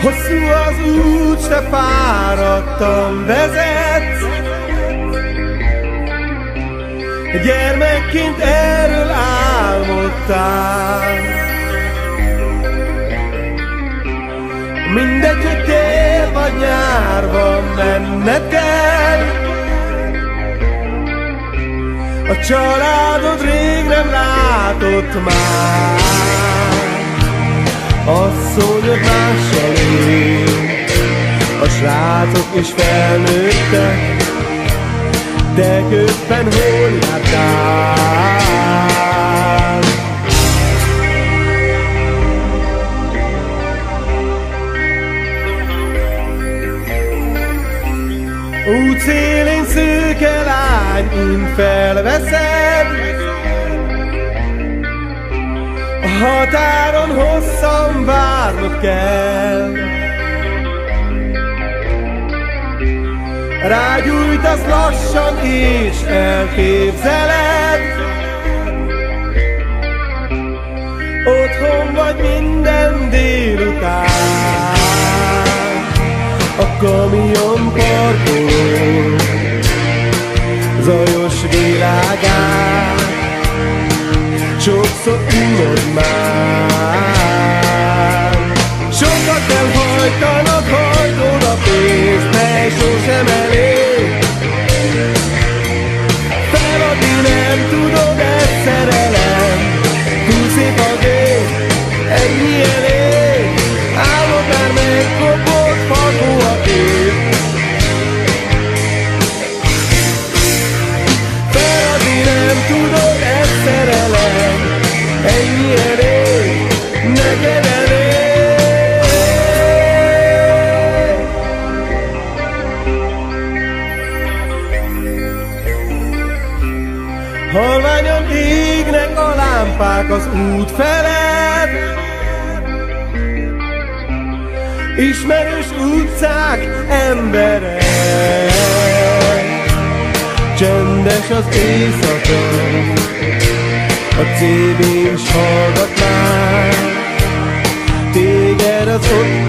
Hosszú az út, s te fáradtan vezetsz. Gyermekként erről álmodtál. Mindegy, hogy tél vagy nyár van, menned kell. A családod rég nem látott már. Asszonyod mással él, a srácok is felnőttek, de közben hol jártál? Útszélén szőke lány, int felveszed. A határon hosszan várnod kell. Rágyújtasz lassan és elképzeled. Otthon vagy minden délután. A kamion parkoló zajos világán sokszor unod már. Sokat elhajtanak, hajtod a pénzt, de sosem elég. Feladni nem tudod, ez szerelem. Túl szép a gép, ennyi elég. Álmod már megkopott, fakó a kép. Feladni nem tudod, ez szerelem. Ennyi elég, neked elég. Halványan égnek a lámpák az út felett. Ismerős utcák, emberek. Csendes az éjszaka, a CB is hallgat már. Téged az ott